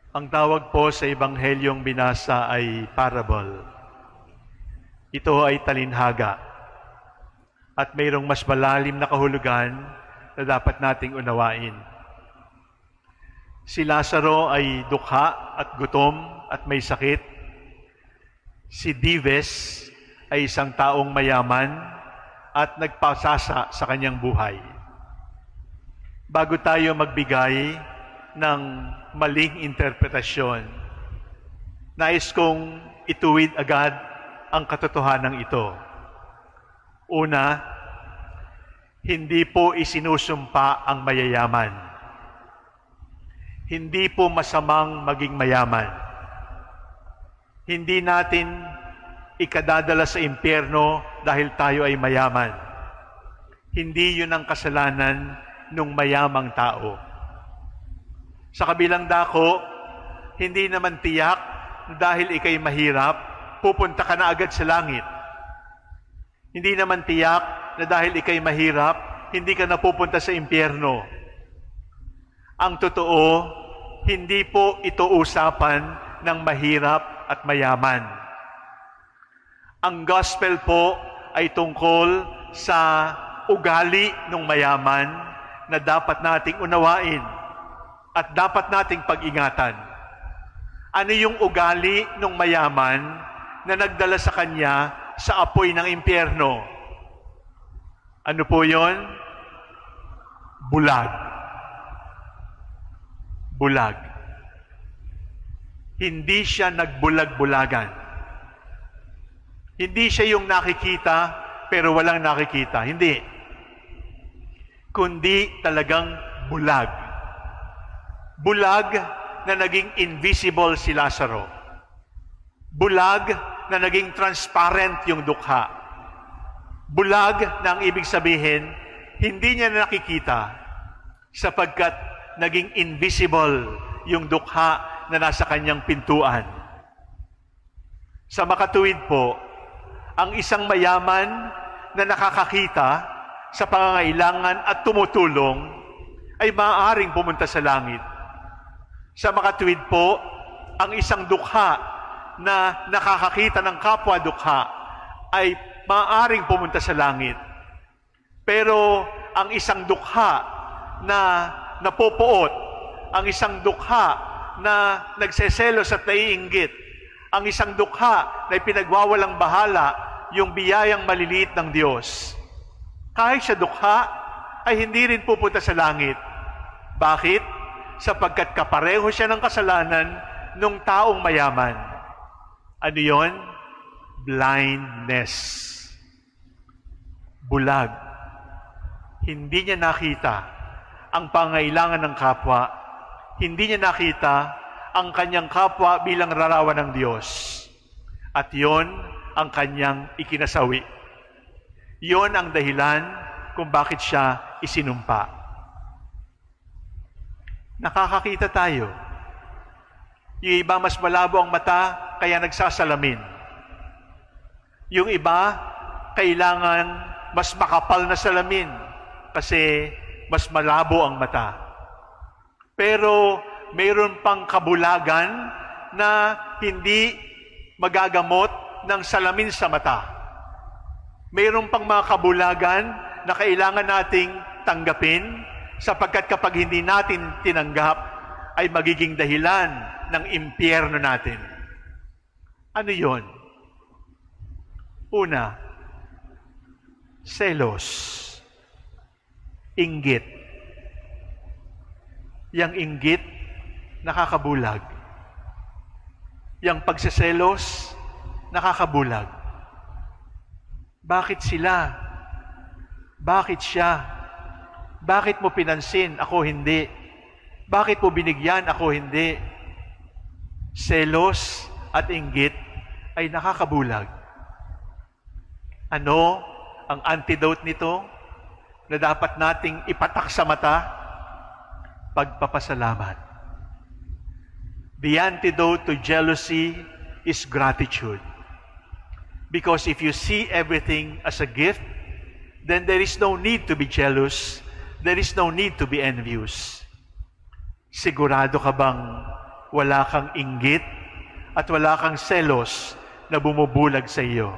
Ang tawag po sa Ebanghelyong binasa ay parable. Ito ay talinhaga at mayroong mas malalim na kahulugan na dapat nating unawain. Si Lazaro ay dukha at gutom at may sakit. Si Dives ay isang taong mayaman at nagpasasa sa kanyang buhay. Bago tayo magbigay ng maling interpretasyon, nais kong ituwid agad ang katotohanan ito. Una, hindi po isinusumpa ang mayayaman. Hindi po masamang maging mayaman. Hindi natin ikadadala sa impyerno dahil tayo ay mayaman. Hindi yun ang kasalanan ng mayamang tao. Sa kabilang dako, hindi naman tiyak dahil ikay mahirap, pupunta ka na agad sa langit. Hindi naman tiyak na dahil ikay mahirap, hindi ka na pupunta sa impyerno. Ang totoo, hindi po ito usapan ng mahirap at mayaman. Ang gospel po ay tungkol sa ugali ng mayaman na dapat nating unawain at dapat nating pag-ingatan. Ano yung ugali ng mayaman na nagdala sa kanya sa apoy ng impyerno? Ano po yon? Bulag. Bulag. Hindi siya nagbulag-bulagan. Hindi siya yung nakikita pero walang nakikita. Hindi. Kundi talagang bulag. Bulag na naging invisible si Lazaro. Bulag na naging transparent yung dukha. Bulag na ang ibig sabihin, hindi niya nakikita sapagkat naging invisible yung dukha na nasa kanyang pintuan. Sa makatuwid po, ang isang mayaman na nakakakita sa pangangailangan at tumutulong ay maaaring pumunta sa langit. Sa makatuwid po, ang isang dukha na nakakakita ng kapwa dukha ay maaaring pumunta sa langit. Pero ang isang dukha na napopoot, ang isang dukha na nagseselos at naiinggit, ang isang dukha na pinagwawalang bahala yung biyayang maliliit ng Diyos, kahit siya dukha, ay hindi rin pupunta sa langit. Bakit? Sapagkat kapareho siya ng kasalanan nung taong mayaman. Ano yon? Blindness. Bulag. Hindi niya nakita ang pangailangan ng kapwa. Hindi niya nakita ang kanyang kapwa bilang larawan ng Diyos. At yon ang kanyang ikinasawi. Yon ang dahilan kung bakit siya isinumpa. Nakakakita tayo. Yung iba mas malabo ang mata, kaya nagsasalamin. Yung iba, kailangan mas makapal na salamin kasi mas malabo ang mata. Pero mayroon pang kabulagan na hindi magagamot ng salamin sa mata. Mayroon pang mga kabulagan na kailangan nating tanggapin sapagkat kapag hindi natin tinanggap, ay magiging dahilan ng impyerno natin. Ano yon? Una, selos. Inggit. Yang inggit, nakakabulag. Yang pagseselos, nakakabulag. Bakit sila? Bakit siya? Bakit mo pinansin? Ako hindi. Bakit mo binigyan? Ako hindi. Selos at inggit ay nakakabulag. Ano ang antidote nito na dapat nating ipatak sa mata? Pagpapasalamat. The antidote to jealousy is gratitude. Because if you see everything as a gift, then there is no need to be jealous. There is no need to be envious. Sigurado ka bang wala kang inggit at wala kang selos na bumubulag sa iyo.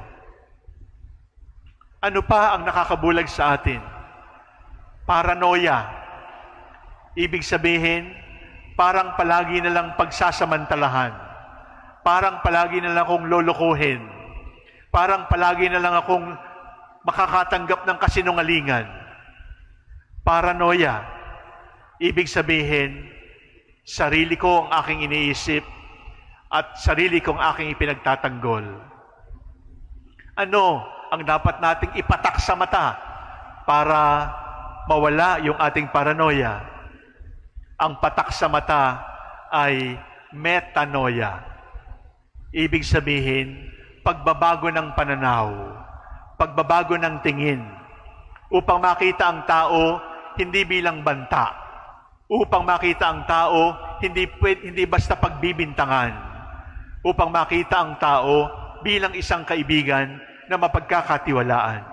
Ano pa ang nakakabulag sa atin? Paranoia. Ibig sabihin, parang palagi na lang pagsasamantalahan. Parang palagi na lang akong lolokohin. Parang palagi na lang akong makakatanggap ng kasinungalingan. Paranoia. Ibig sabihin, sarili ko ang aking iniisip at sarili kong aking ipinagtatanggol. Ano ang dapat nating ipatak sa mata para mawala yung ating paranoia? Ang patak sa mata ay metanoia. Ibig sabihin, pagbabago ng pananaw, pagbabago ng tingin, upang makita ang tao hindi bilang banta, upang makita ang tao hindi basta pagbibintangan, upang makita ang tao bilang isang kaibigan na mapagkakatiwalaan.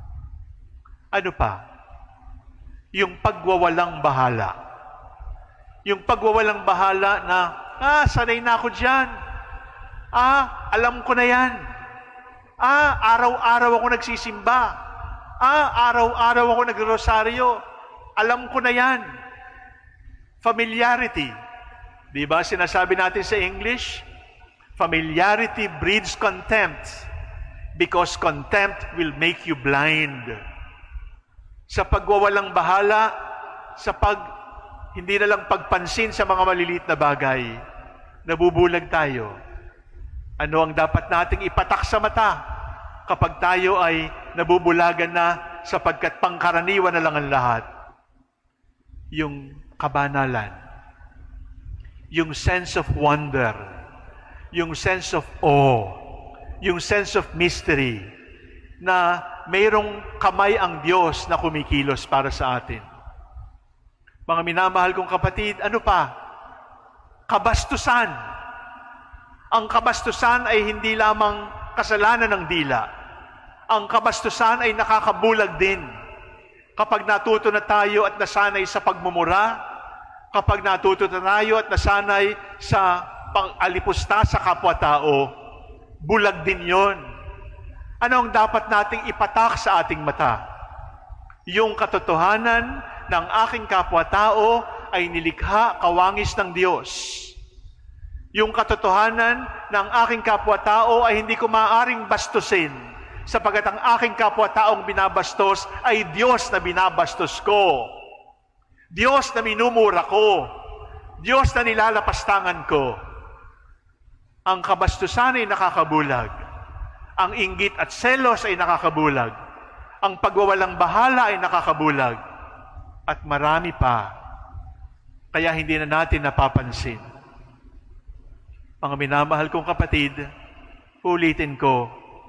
Ano pa? Yung pagwawalang bahala. Yung pagwawalang bahala na, sanay na ako dyan. Alam ko na yan. Araw-araw ako nagsisimba. Araw-araw ako nagrosaryo. Alam ko na yan. Familiarity. Di ba sinasabi natin sa English? Familiarity breeds contempt because contempt will make you blind. Sa pagwawalang bahala, sa hindi na lang pagpansin sa mga maliliit na bagay, nabubulag tayo. Ano ang dapat nating ipatak sa mata kapag tayo ay nabubulagan na sapagkat pangkaraniwan na lang ang lahat? Yung kabanalan, yung sense of wonder, yung sense of awe, yung sense of mystery na mayroong kamay ang Diyos na kumikilos para sa atin. Mga minamahal kong kapatid, ano pa? Kabastusan. Ang kabastusan ay hindi lamang kasalanan ng dila. Ang kabastusan ay nakakabulag din. Kapag natuto na tayo at nasanay sa pagmumura, kapag natuto na tayo at nasanay sa pang-alipusta sa kapwa-tao, bulag din yon. Ano ang dapat nating ipatak sa ating mata? Yung katotohanan ng aking kapwa-tao ay nilikha kawangis ng Diyos. Yung katotohanan ng aking kapwa-tao ay hindi ko maaaring bastusin sapagkat ang aking kapwa-taong binabastos ay Diyos na binabastos ko. Diyos na minumura ko. Diyos na nilalapastangan ko. Ang kabastusan ay nakakabulag. Ang inggit at selos ay nakakabulag. Ang pagwawalang bahala ay nakakabulag. At marami pa. Kaya hindi na natin napapansin. Mga minamahal kong kapatid, ulitin ko,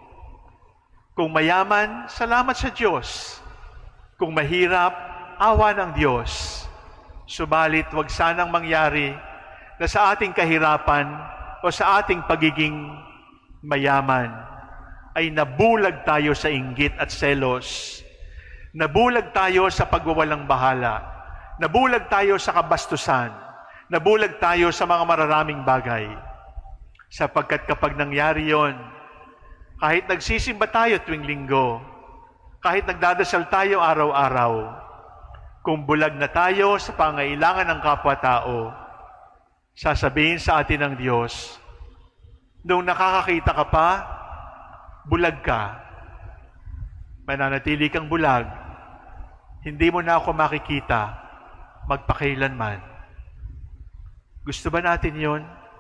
kung mayaman, salamat sa Diyos. Kung mahirap, awa ng Diyos. Subalit, wag sanang mangyari na sa ating kahirapan o sa ating pagiging mayaman ay nabulag tayo sa inggit at selos. Nabulag tayo sa pagwawalang bahala. Nabulag tayo sa kabastusan. Nabulag tayo sa mga mararaming bagay. Sapagkat kapag nangyari yon, kahit nagsisimba tayo tuwing linggo, kahit nagdadasal tayo araw-araw, kung bulag na tayo sa pangailangan ng kapwa-tao, sasabihin sa atin ng Diyos, nung nakakakita ka pa, bulag ka. Mananatili kang bulag. Hindi mo na ako makikita magpakailanman. Gusto ba natin yon?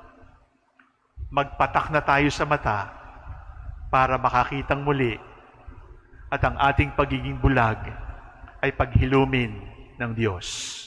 Magpatak na tayo sa mata para makakitang muli at ang ating pagiging bulag ay paghilumin ng Diyos.